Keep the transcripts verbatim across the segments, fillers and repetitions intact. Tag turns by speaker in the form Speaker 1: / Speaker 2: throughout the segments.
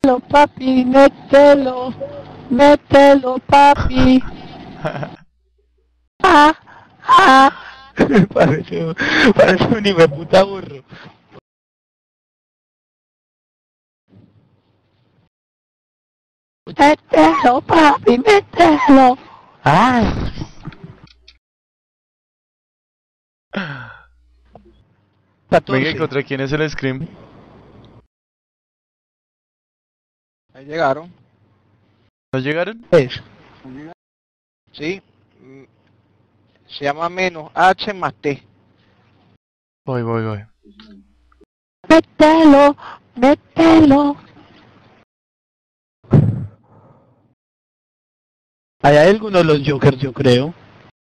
Speaker 1: Mételo, papi, mételo, mételo, papi. Ah, ah. parece, parece un hijo de puta burro. Mételo, papi, mételo. Ay.
Speaker 2: Venga,
Speaker 1: catorce.
Speaker 2: ¿contra quién es el Scream?
Speaker 3: Ahí llegaron.
Speaker 2: ¿No llegaron?
Speaker 1: Es.
Speaker 3: Sí. Mm, Se llama menos H más T.
Speaker 2: Voy, voy, voy.
Speaker 1: Mételo, mételo. Hay algunos de los Jokers, yo creo.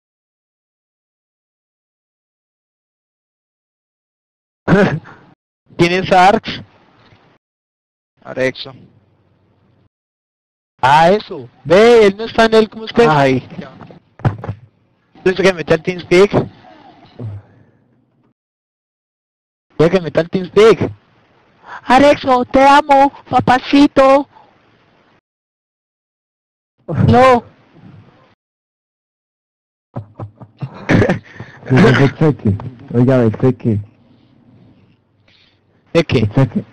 Speaker 1: ¿Tienes Arcs?
Speaker 3: Arexo.
Speaker 1: Ah, eso. Ve, él no está en el, ¿cómo es que? Ay. Pienso que meta el TeamSpeak. Voy que meta el TeamSpeak. Arexo, te amo, papacito. No.
Speaker 4: Cheque, oiga, de cheque,
Speaker 1: ¿De qué?
Speaker 4: cheque.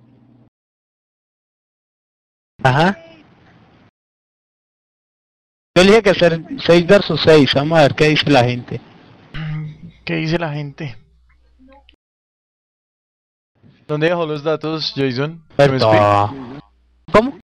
Speaker 1: Ajá. Yo le dije que hacer seis versus seis. Vamos a ver qué dice la gente.
Speaker 2: ¿Qué dice la gente? ¿Dónde dejó los datos, Jason? ¿TeamSpeak?
Speaker 1: Perdón. ¿Cómo?